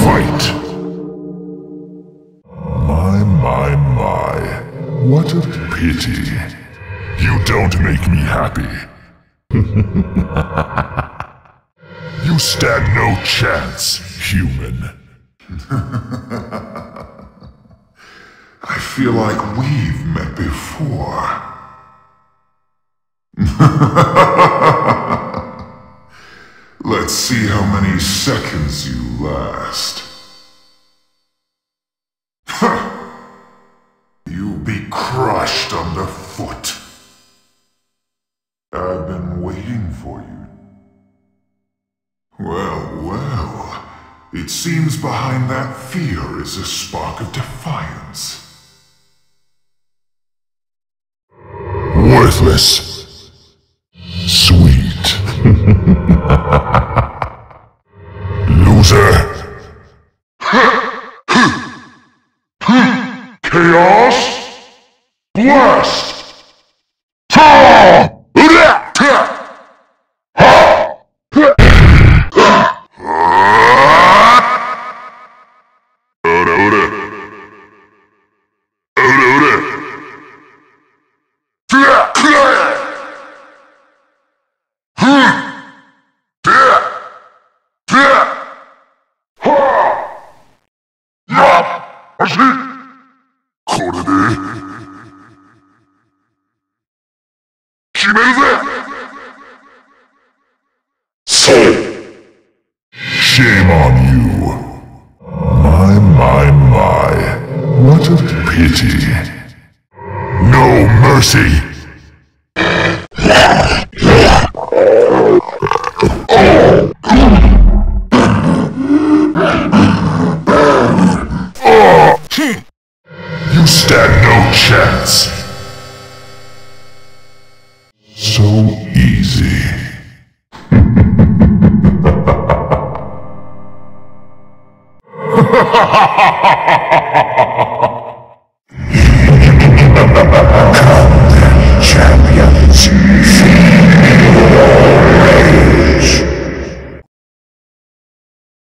Fight! My, what a pity. You don't make me happy. You stand no chance, human. I feel like we've met before. Let's see how many seconds you last. You'll be crushed underfoot. I've been waiting for you. Well, it seems behind that fear is a spark of defiance. Worthless. Sweet. Loser. Chaos? Blast! Shame on you. My, what a pity. No mercy. You stand no chance. So easy. Ha ha ha ha ha ha!